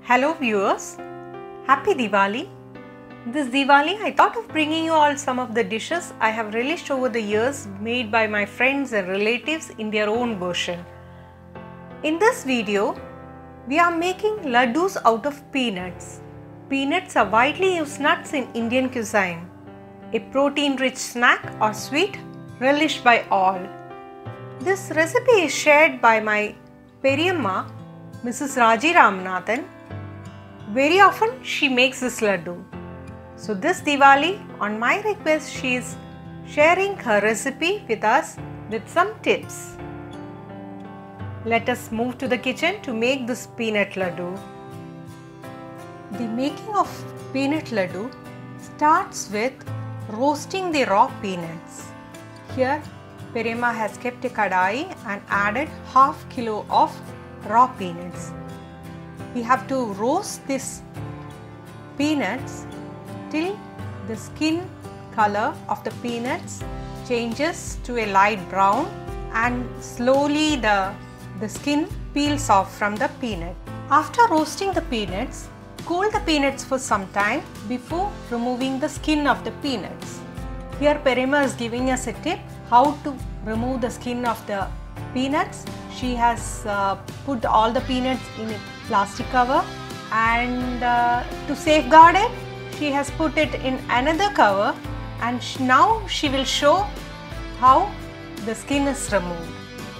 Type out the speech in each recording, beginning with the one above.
Hello viewers, Happy Diwali. This Diwali I thought of bringing you all some of the dishes I have relished over the years made by my friends and relatives in their own version. In this video, we are making laddus out of peanuts. Peanuts are widely used nuts in Indian cuisine, a protein-rich snack or sweet relished by all. This recipe is shared by my Periyamma, Mrs. Raji Ramanathan. Very often she makes this laddu. So this Diwali, on my request, she is sharing her recipe with us with some tips. Let us move to the kitchen to make this peanut laddu. The making of peanut laddu starts with roasting the raw peanuts. Here Periyamma has kept a kadai and added half kilo of raw peanuts. We have to roast these peanuts till the skin color of the peanuts changes to a light brown and slowly the skin peels off from the peanut. After roasting the peanuts, cool the peanuts for some time before removing the skin of the peanuts. Here Periyamma is giving us a tip how to remove the skin of the peanuts. She has put all the peanuts in a plastic cover, and to safeguard it, she has put it in another cover, and now she will show how the skin is removed.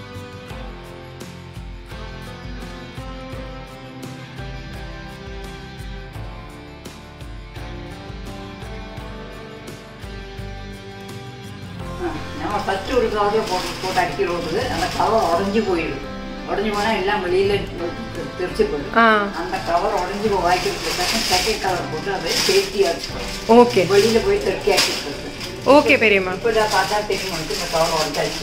First ஒரு காதுல போட்டு அடிக்கிறோது அந்த cover உடைஞ்சு போயிடும். உடைஞ்சு போனா எல்லாம் வெளியில தெரிச்சு போயிடும். அந்த கவர் உடைஞ்சு போய்க்கிறதுக்கு செகண்ட் கவர் போட்டு அதை சேஃப்டியா இருக்கும். ஓகே. வெளியில போய் தெற்கி ஆக்கிடுறது. ஓகே பெரியம்மா. இப்போ நான் பார்த்தா தெரியும் இந்த கவர் உடைஞ்சாச்சு.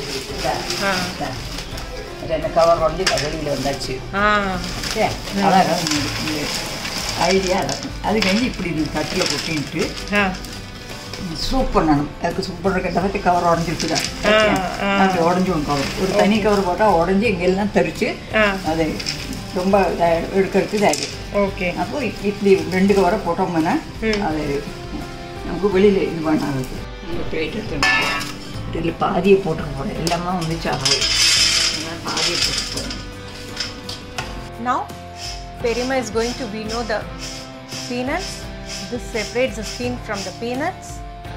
இந்த கவர் உடைஞ்சு வெளியில வந்தாச்சு. சரி. அதான் ஐடியா அதுக்கு வந்து இப்படி தட்டில் கொட்டிட்டு சூப் பண்ணணும். அதுக்கு சூப் பண்ணுறதுக்கு கவர் உடஞ்சிருக்குதா அது உடஞ்சும் கவர் ஒரு தனி கவர் போட்டால் உடஞ்சி இங்கெல்லாம் தரிச்சு அதை ரொம்ப எடுக்கிறதுக்கு இதாகிடும். ஓகே. அப்போ இப்படி ரெண்டு கவரை போட்டோம்னா அது நமக்கு வெளியில் இது பண்ணாது. பிளேட் எடுத்துக்கணும். இதில் பாதியை போட்டுக்க போகிறேன். எல்லாமே வந்துச்சு ஆகும். பாதியை போட்டு போகிறேன். Now Periyamma is going to winnow the peanuts. This separates the skin from the peanuts.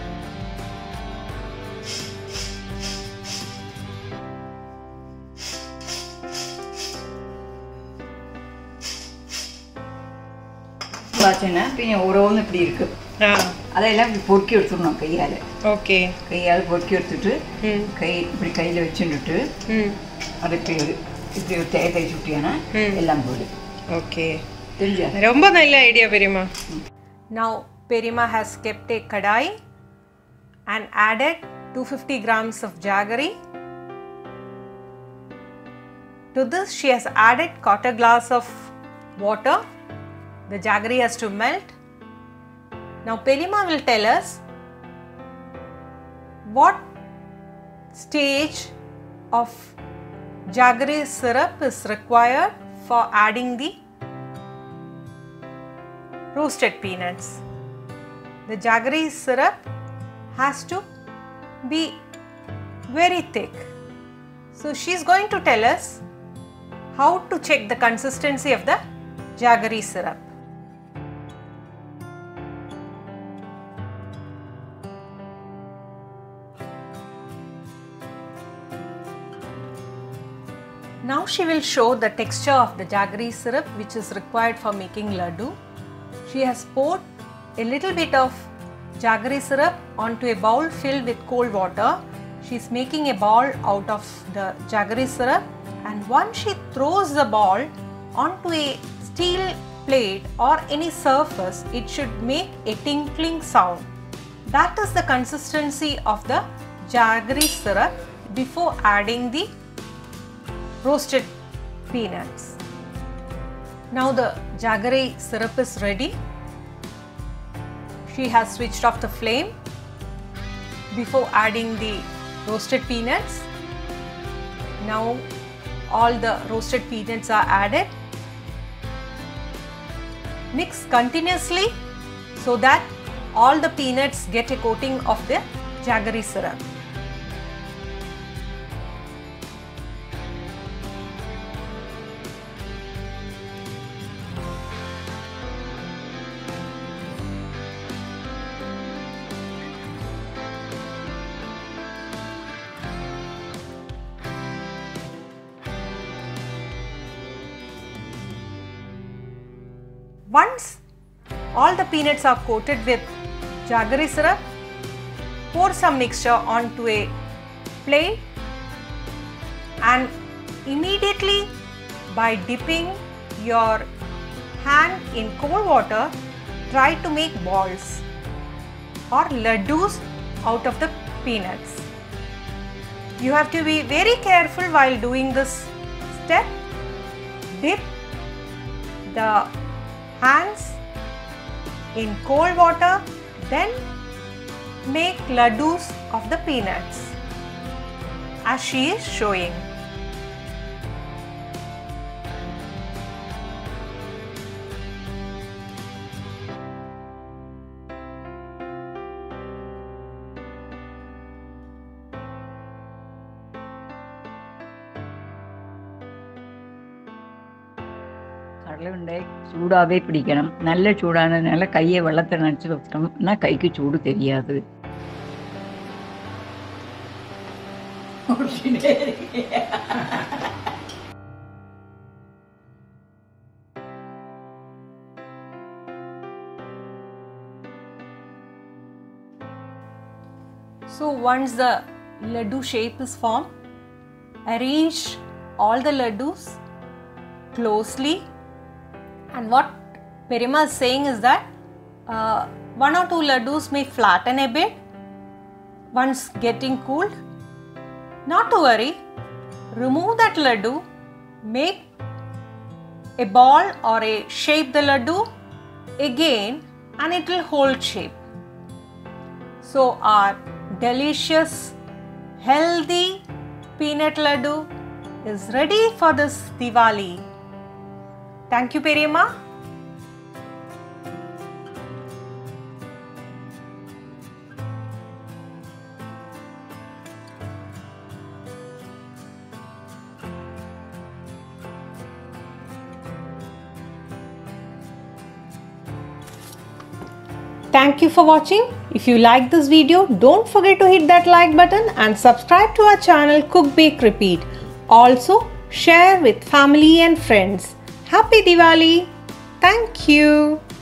பார்த்தீங்கன்னா பின்ன ஒன்று இப்படி இருக்கு. அதையெல்லாம் இப்படி பொறுக்கி எடுத்துடணும் கையால். ஓகே. கையால் பொறுக்கி எடுத்துட்டு கை இப்படி கையில் வச்சுட்டு அதை இப்படி ஒரு தேவை சுட்டியானா எல்லாம் போடும். ஓகே. தெரிஞ்சா ரொம்ப நல்ல ஐடியா பெரியம்மா. Now Periyamma has kept a kadai and added 250 grams of jaggery. To this she has added quarter glass of water. The jaggery has to melt. Now Periyamma will tell us what stage of jaggery syrup is required for adding the roasted peanuts. The jaggery syrup has to be very thick. So she is going to tell us how to check the consistency of the jaggery syrup. Now she will show the texture of the jaggery syrup which is required for making laddu. She has poured a little bit of jaggery syrup onto a bowl filled with cold water. She is making a ball out of the jaggery syrup, and once she throws the ball onto a steel plate or any surface, it should make a tinkling sound. That is the consistency of the jaggery syrup before adding the roasted peanuts. Now the jaggery syrup is ready. She has switched off the flame before adding the roasted peanuts. Now all the roasted peanuts are added. Mix continuously so that all the peanuts get a coating of the jaggery syrup. Once all the peanuts are coated with jaggery syrup, pour some mixture onto a plate and immediately, by dipping your hand in cold water, try to make balls or laddus out of the peanuts. You have to be very careful while doing this step. Dip the hands in cold water, then make laddus of the peanuts as she is showing. കടല ഉണ്ടായി ചൂടാവേ പിടിക്കണം. നല്ല ചൂടാണെന്നല്ല കയ്യെ വെള്ളത്തിൽ നനച്ച് വെക്കണം. എന്നാൽ കൈക്ക് ചൂട് தெரியாது. So once the laddu shape is formed, arrange all the laddus closely, and what Perima is saying is that one or two laddus may flatten a bit once getting cooled. Not to worry, remove that laddu, make a ball or a shape the laddu again and it will hold shape. So our delicious healthy peanut laddu is ready for this Diwali. Thank you, Perima. Thank you for watching. If you like this video, don't forget to hit that like button and subscribe to our channel Cook Bake Repeat. Also, share with family and friends. Happy Diwali! Thank you.